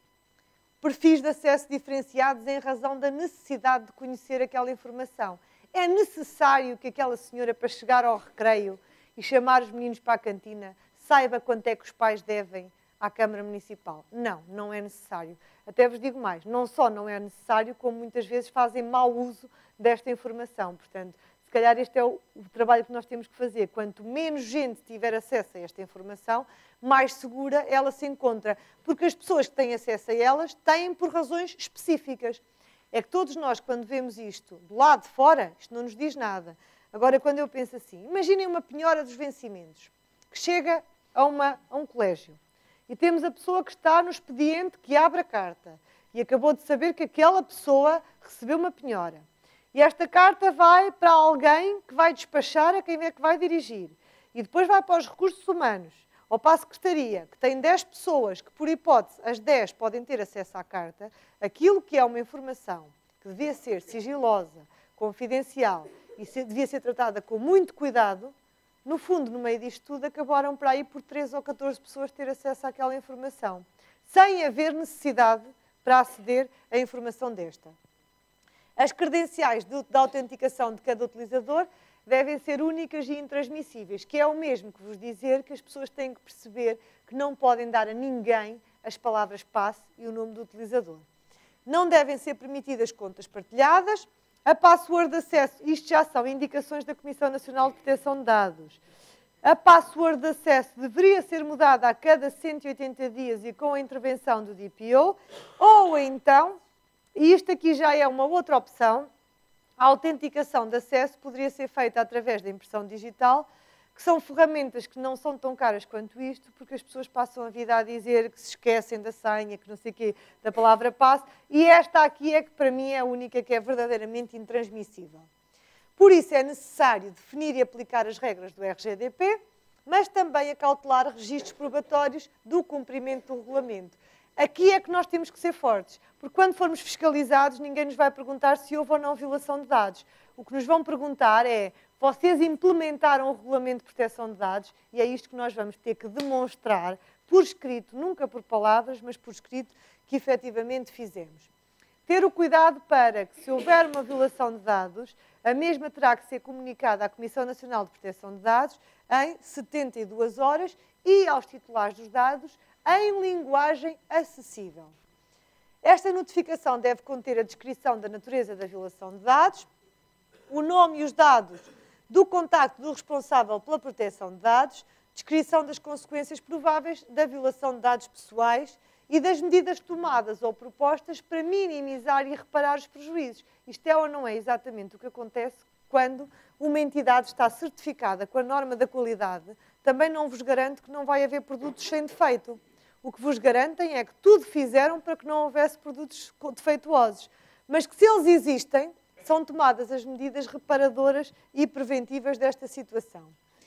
perfis de acesso diferenciados em razão da necessidade de conhecer aquela informação. É necessário que aquela senhora, para chegar ao recreio e chamar os meninos para a cantina, saiba quanto é que os pais devem à Câmara Municipal? Não, não é necessário. Até vos digo mais, não só não é necessário, como muitas vezes fazem mau uso desta informação. Portanto, se calhar este é o, o trabalho que nós temos que fazer. Quanto menos gente tiver acesso a esta informação, mais segura ela se encontra. Porque as pessoas que têm acesso a elas têm por razões específicas. É que todos nós, quando vemos isto do lado de fora, isto não nos diz nada. Agora, quando eu penso assim, imaginem uma penhora dos vencimentos, que chega a, uma, a um colégio, e temos a pessoa que está no expediente que abre a carta, e acabou de saber que aquela pessoa recebeu uma penhora. E esta carta vai para alguém que vai despachar a quem é que vai dirigir. E depois vai para os recursos humanos, ou para a secretaria, que tem dez pessoas que, por hipótese, as dez podem ter acesso à carta. Aquilo que é uma informação que devia ser sigilosa, confidencial e devia ser tratada com muito cuidado, no fundo, no meio disto tudo, acabaram para aí por treze ou catorze pessoas ter acesso àquela informação, sem haver necessidade para aceder à informação desta. As credenciais de, de autenticação de cada utilizador devem ser únicas e intransmissíveis, que é o mesmo que vos dizer que as pessoas têm que perceber que não podem dar a ninguém as palavras passe e o nome do utilizador. Não devem ser permitidas contas partilhadas. A password de acesso, isto já são indicações da Comissão Nacional de Proteção de Dados. A password de acesso deveria ser mudada a cada cento e oitenta dias e com a intervenção do D P O, ou então, e isto aqui já é uma outra opção, a autenticação de acesso poderia ser feita através da impressão digital, que são ferramentas que não são tão caras quanto isto, porque as pessoas passam a vida a dizer que se esquecem da senha, que não sei o quê, da palavra passe, e esta aqui é que para mim é a única que é verdadeiramente intransmissível. Por isso é necessário definir e aplicar as regras do R G D P, mas também acautelar registros probatórios do cumprimento do regulamento. Aqui é que nós temos que ser fortes, porque quando formos fiscalizados, ninguém nos vai perguntar se houve ou não violação de dados. O que nos vão perguntar é: vocês implementaram o Regulamento de Proteção de Dados? E é isto que nós vamos ter que demonstrar por escrito, nunca por palavras, mas por escrito, que efetivamente fizemos. Ter o cuidado para que, se houver uma violação de dados, a mesma terá que ser comunicada à Comissão Nacional de Proteção de Dados em setenta e duas horas e aos titulares dos dados em linguagem acessível. Esta notificação deve conter a descrição da natureza da violação de dados, o nome e os dados do contacto do responsável pela proteção de dados, descrição das consequências prováveis da violação de dados pessoais e das medidas tomadas ou propostas para minimizar e reparar os prejuízos. Isto é ou não é exatamente o que acontece quando uma entidade está certificada com a norma da qualidade, também não vos garante que não vai haver produtos sem defeito. O que vos garantem é que tudo fizeram para que não houvesse produtos defeituosos. Mas que se eles existem, são tomadas as medidas reparadoras e preventivas desta situação.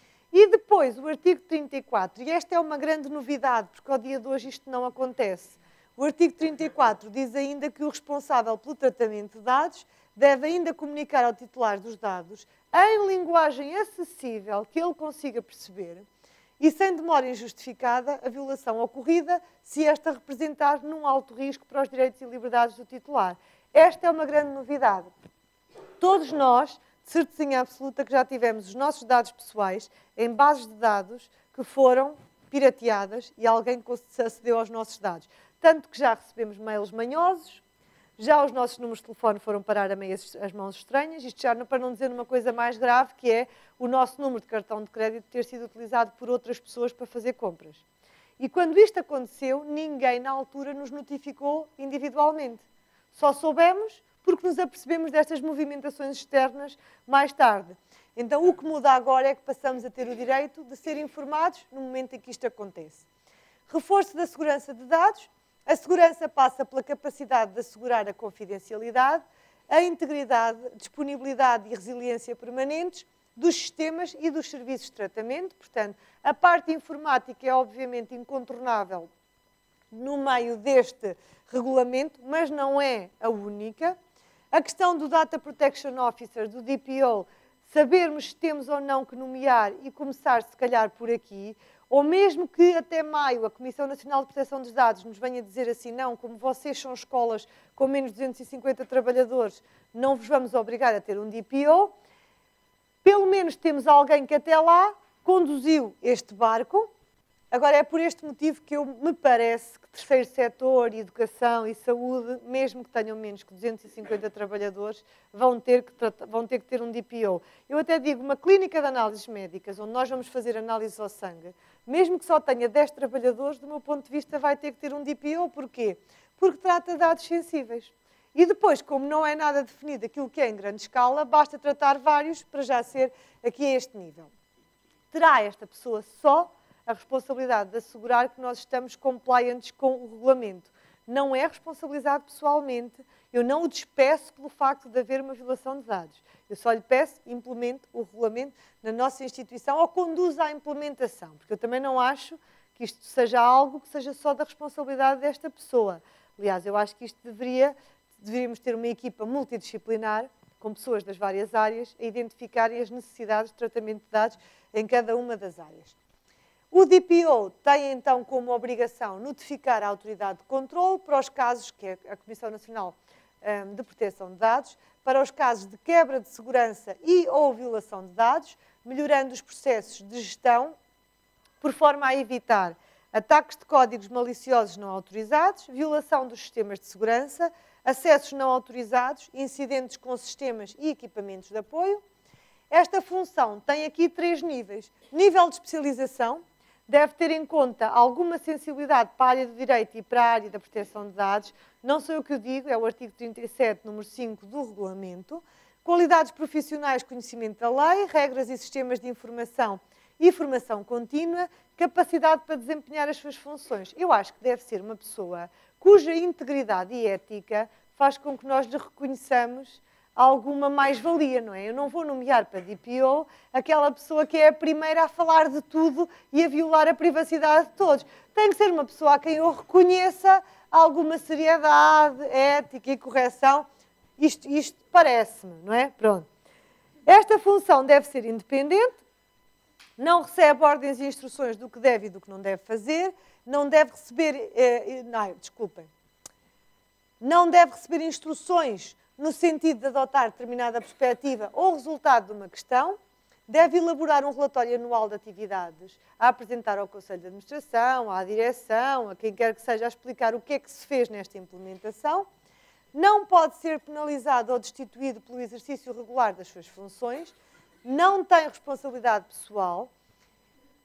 E depois, o artigo trinta e quatro, e esta é uma grande novidade, porque ao dia de hoje isto não acontece. O artigo trinta e quatro diz ainda que o responsável pelo tratamento de dados deve ainda comunicar ao titular dos dados, em linguagem acessível, que ele consiga perceber, e sem demora injustificada, a violação ocorrida, se esta representar num alto risco para os direitos e liberdades do titular. Esta é uma grande novidade. Todos nós, de certezinha absoluta, que já tivemos os nossos dados pessoais em bases de dados que foram pirateadas e alguém acedeu aos nossos dados. Tanto que já recebemos mails manhosos, já os nossos números de telefone foram parar a meias as mãos estranhas, isto já para não dizer uma coisa mais grave, que é o nosso número de cartão de crédito ter sido utilizado por outras pessoas para fazer compras. E quando isto aconteceu, ninguém na altura nos notificou individualmente. Só soubemos porque nos apercebemos destas movimentações externas mais tarde. Então, o que muda agora é que passamos a ter o direito de ser informados no momento em que isto acontece. Reforço da segurança de dados. A segurança passa pela capacidade de assegurar a confidencialidade, a integridade, disponibilidade e resiliência permanentes dos sistemas e dos serviços de tratamento. Portanto, a parte informática é obviamente incontornável no meio deste regulamento, mas não é a única. A questão do Data Protection Officer, do D P O, sabermos se temos ou não que nomear e começar, se calhar, por aqui, ou mesmo que até maio a Comissão Nacional de Proteção dos Dados nos venha dizer assim, não, como vocês são escolas com menos de duzentos e cinquenta trabalhadores, não vos vamos obrigar a ter um D P O. Pelo menos temos alguém que até lá conduziu este barco. Agora, é por este motivo que eu, me parece que terceiro setor, educação e saúde, mesmo que tenham menos que duzentos e cinquenta trabalhadores, vão ter, que vão ter que ter um D P O. Eu até digo, uma clínica de análises médicas, onde nós vamos fazer análises ao sangue, mesmo que só tenha dez trabalhadores, do meu ponto de vista, vai ter que ter um D P O. Porquê? Porque trata de dados sensíveis. E depois, como não é nada definido aquilo que é em grande escala, basta tratar vários para já ser aqui a este nível. Terá esta pessoa só a responsabilidade de assegurar que nós estamos compliantes com o regulamento. Não é responsabilizado pessoalmente, eu não o despeço pelo facto de haver uma violação de dados. Eu só lhe peço, implemente o regulamento na nossa instituição ou conduza à implementação, porque eu também não acho que isto seja algo que seja só da responsabilidade desta pessoa. Aliás, eu acho que isto deveria, deveríamos ter uma equipa multidisciplinar, com pessoas das várias áreas, a identificarem as necessidades de tratamento de dados em cada uma das áreas. O D P O tem, então, como obrigação notificar a autoridade de controle para os casos, que é a Comissão Nacional de Proteção de Dados, para os casos de quebra de segurança e ou violação de dados, melhorando os processos de gestão, por forma a evitar ataques de códigos maliciosos não autorizados, violação dos sistemas de segurança, acessos não autorizados, incidentes com sistemas e equipamentos de apoio. Esta função tem aqui três níveis. Nível de especialização, deve ter em conta alguma sensibilidade para a área do direito e para a área da proteção de dados. Não sou eu que o digo, é o artigo trinta e sete, número cinco do regulamento. Qualidades profissionais, conhecimento da lei, regras e sistemas de informação e formação contínua, capacidade para desempenhar as suas funções. Eu acho que deve ser uma pessoa cuja integridade e ética faz com que nós lhe reconheçamos alguma mais-valia, não é? Eu não vou nomear para D P O aquela pessoa que é a primeira a falar de tudo e a violar a privacidade de todos. Tem que ser uma pessoa a quem eu reconheça alguma seriedade, ética e correção. Isto, isto parece-me, não é? Pronto. Esta função deve ser independente, não recebe ordens e instruções do que deve e do que não deve fazer, não deve receber... Eh, não, desculpem. Não deve receber instruções no sentido de adotar determinada perspectiva ou resultado de uma questão, deve elaborar um relatório anual de atividades a apresentar ao Conselho de Administração, à direção, a quem quer que seja, a explicar o que é que se fez nesta implementação, não pode ser penalizado ou destituído pelo exercício regular das suas funções, não tem responsabilidade pessoal,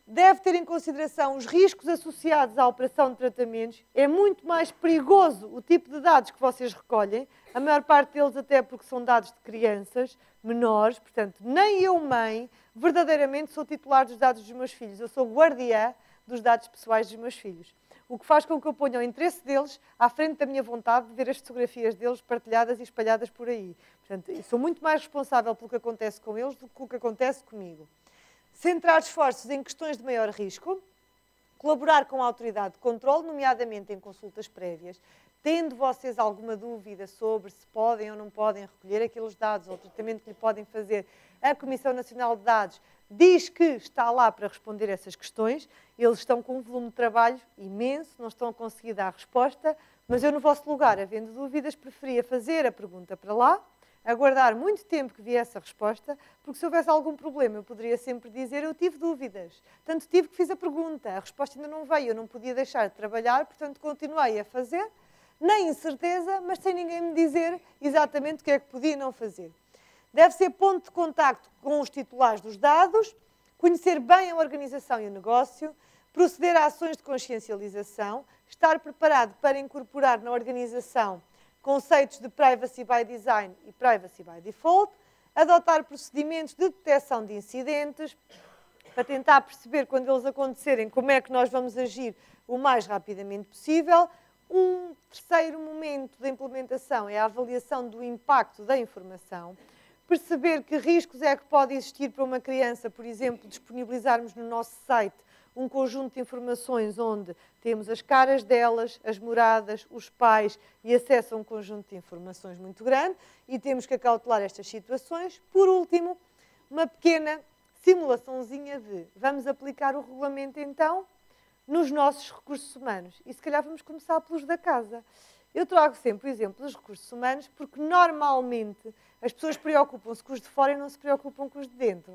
deve ter em consideração os riscos associados à operação de tratamentos. É muito mais perigoso o tipo de dados que vocês recolhem, a maior parte deles até porque são dados de crianças menores, portanto, nem eu, mãe, verdadeiramente sou titular dos dados dos meus filhos, eu sou guardiã dos dados pessoais dos meus filhos. O que faz com que eu ponha o interesse deles à frente da minha vontade de ver as fotografias deles partilhadas e espalhadas por aí. Portanto, eu sou muito mais responsável pelo que acontece com eles do que o que acontece comigo. Centrar esforços em questões de maior risco, colaborar com a autoridade de controle, nomeadamente em consultas prévias, tendo vocês alguma dúvida sobre se podem ou não podem recolher aqueles dados ou o tratamento que lhe podem fazer, a Comissão Nacional de Dados diz que está lá para responder essas questões. Eles estão com um volume de trabalho imenso, não estão a conseguir dar resposta, mas eu, no vosso lugar, havendo dúvidas, preferia fazer a pergunta para lá, aguardar muito tempo que viesse a resposta, porque se houvesse algum problema eu poderia sempre dizer eu tive dúvidas, tanto tive que fiz a pergunta, a resposta ainda não veio, eu não podia deixar de trabalhar, portanto continuei a fazer, na incerteza, mas sem ninguém me dizer exatamente o que é que podia não fazer. Deve ser ponto de contacto com os titulares dos dados, conhecer bem a organização e o negócio, proceder a ações de consciencialização, estar preparado para incorporar na organização conceitos de Privacy by Design e Privacy by Default, adotar procedimentos de detecção de incidentes, para tentar perceber, quando eles acontecerem, como é que nós vamos agir o mais rapidamente possível. Um terceiro momento da implementação é a avaliação do impacto da informação, perceber que riscos é que pode existir para uma criança, por exemplo, disponibilizarmos no nosso site um conjunto de informações onde temos as caras delas, as moradas, os pais e acesso a um conjunto de informações muito grande e temos que acautelar estas situações. Por último, uma pequena simulaçãozinha de vamos aplicar o regulamento então nos nossos recursos humanos e se calhar vamos começar pelos da casa. Eu trago sempre o exemplo dos recursos humanos porque normalmente as pessoas preocupam-se com os de fora e não se preocupam com os de dentro.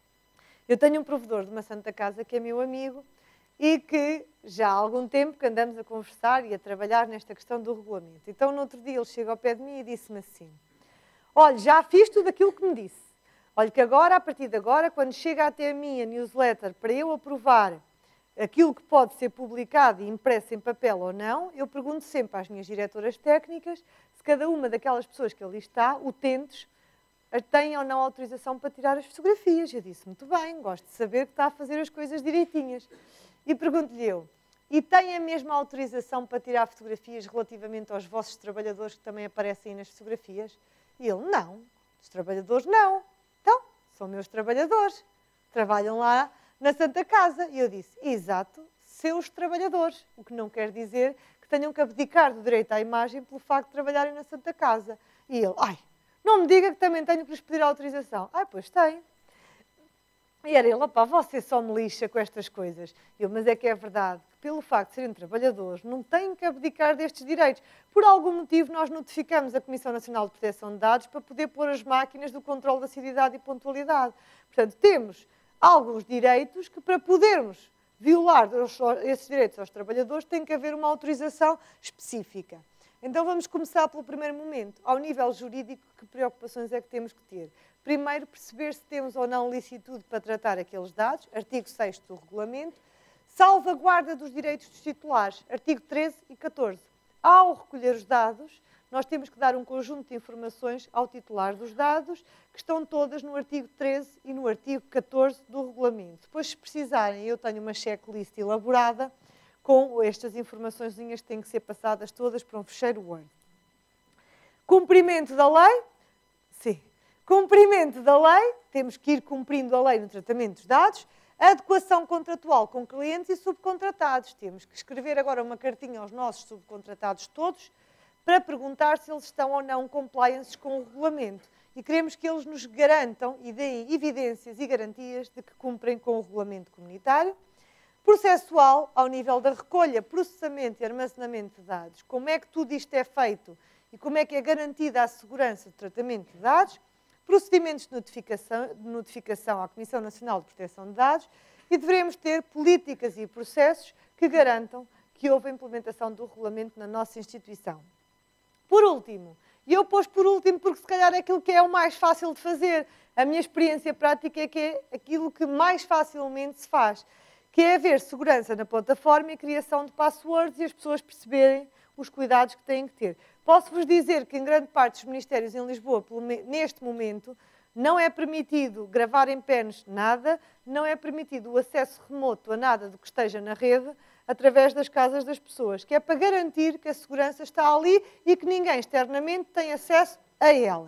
Eu tenho um provedor de uma Santa Casa que é meu amigo e que já há algum tempo que andamos a conversar e a trabalhar nesta questão do regulamento. Então, no outro dia, ele chega ao pé de mim e disse-me assim: olha, já fiz tudo aquilo que me disse. Olha que agora, a partir de agora, quando chega até a mim a newsletter para eu aprovar aquilo que pode ser publicado e impresso em papel ou não, eu pergunto sempre às minhas diretoras técnicas se cada uma daquelas pessoas que ali está, utentes, tem ou não autorização para tirar as fotografias. Eu disse, muito bem, gosto de saber que está a fazer as coisas direitinhas. E pergunto-lhe eu, e tem a mesma autorização para tirar fotografias relativamente aos vossos trabalhadores que também aparecem aí nas fotografias? E ele, não, os trabalhadores não. Então, são meus trabalhadores, trabalham lá na Santa Casa. E eu disse, exato, seus trabalhadores, o que não quer dizer que tenham que abdicar do direito à imagem pelo facto de trabalharem na Santa Casa. E ele, ai, não me diga que também tenho que lhes pedir autorização. Ah, pois tem. E era ele, opá, você só me lixa com estas coisas. Eu, mas é que é verdade, que pelo facto de serem trabalhadores, não têm que abdicar destes direitos. Por algum motivo, nós notificamos a Comissão Nacional de Proteção de Dados para poder pôr as máquinas do controle da assiduidade e pontualidade. Portanto, temos alguns direitos que, para podermos violar esses direitos aos trabalhadores, tem que haver uma autorização específica. Então vamos começar pelo primeiro momento. Ao nível jurídico, que preocupações é que temos que ter? Primeiro, perceber se temos ou não licitude para tratar aqueles dados, artigo sexto do regulamento. Salvaguarda dos direitos dos titulares, artigo treze e catorze. Ao recolher os dados, nós temos que dar um conjunto de informações ao titular dos dados, que estão todas no artigo treze e no artigo catorze do regulamento. Depois, se precisarem, eu tenho uma checklist elaborada, com estas informações que têm que ser passadas todas para um fecheiro Word. Cumprimento da lei? Sim. Cumprimento da lei, temos que ir cumprindo a lei no tratamento dos dados. Adequação contratual com clientes e subcontratados. Temos que escrever agora uma cartinha aos nossos subcontratados todos para perguntar se eles estão ou não compliances com o regulamento. E queremos que eles nos garantam e deem evidências e garantias de que cumprem com o regulamento comunitário. Processual, ao nível da recolha, processamento e armazenamento de dados. Como é que tudo isto é feito e como é que é garantida a segurança do tratamento de dados. Procedimentos de notificação, de notificação à Comissão Nacional de Proteção de Dados e devemos ter políticas e processos que garantam que houve a implementação do regulamento na nossa instituição. Por último, e eu pus por último porque se calhar é aquilo que é o mais fácil de fazer, a minha experiência prática é que é aquilo que mais facilmente se faz, que é haver segurança na plataforma e criação de passwords e as pessoas perceberem os cuidados que têm que ter. Posso-vos dizer que em grande parte dos ministérios em Lisboa, neste momento, não é permitido gravar em pens nada, não é permitido o acesso remoto a nada do que esteja na rede através das casas das pessoas, que é para garantir que a segurança está ali e que ninguém externamente tem acesso a ela.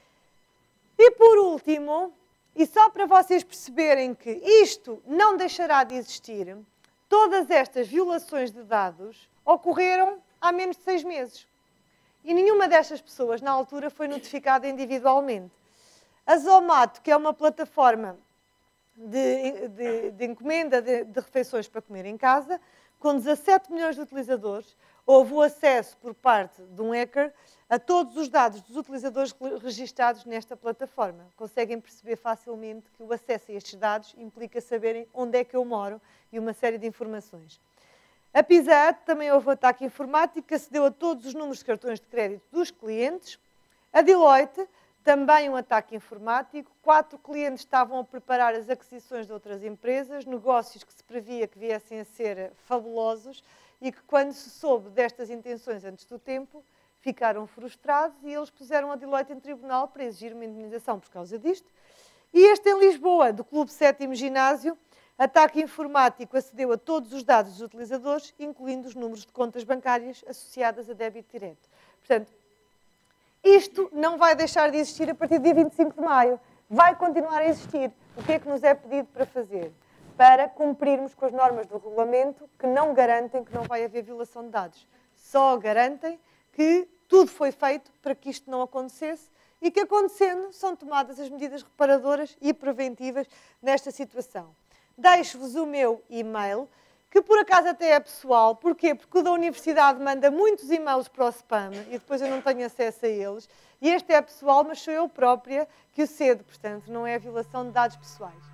E por último, e só para vocês perceberem que isto não deixará de existir, todas estas violações de dados ocorreram há menos de seis meses. E nenhuma destas pessoas, na altura, foi notificada individualmente. A Zomato, que é uma plataforma de, de, de encomenda de, de refeições para comer em casa, com dezassete milhões de utilizadores, houve o acesso por parte de um hacker a todos os dados dos utilizadores registados nesta plataforma. Conseguem perceber facilmente que o acesso a estes dados implica saberem onde é que eu moro e uma série de informações. A Pizza Hut também houve um ataque informático que acedeu a todos os números de cartões de crédito dos clientes. A Deloitte, também um ataque informático. Quatro clientes estavam a preparar as aquisições de outras empresas, negócios que se previa que viessem a ser fabulosos e que, quando se soube destas intenções antes do tempo, ficaram frustrados e eles puseram a Deloitte em tribunal para exigir uma indemnização por causa disto. E este em Lisboa, do Clube Sétimo Ginásio, ataque informático acedeu a todos os dados dos utilizadores, incluindo os números de contas bancárias associadas a débito direto. Portanto, isto não vai deixar de existir a partir do dia vinte e cinco de maio. Vai continuar a existir. O que é que nos é pedido para fazer? Para cumprirmos com as normas do regulamento que não garantem que não vai haver violação de dados. Só garantem que tudo foi feito para que isto não acontecesse e que, acontecendo, são tomadas as medidas reparadoras e preventivas nesta situação. Deixo-vos o meu e-mail, que por acaso até é pessoal. Porquê? Porque o da universidade manda muitos e-mails para o spam e depois eu não tenho acesso a eles. E este é pessoal, mas sou eu própria que o cedo, portanto, não é a violação de dados pessoais.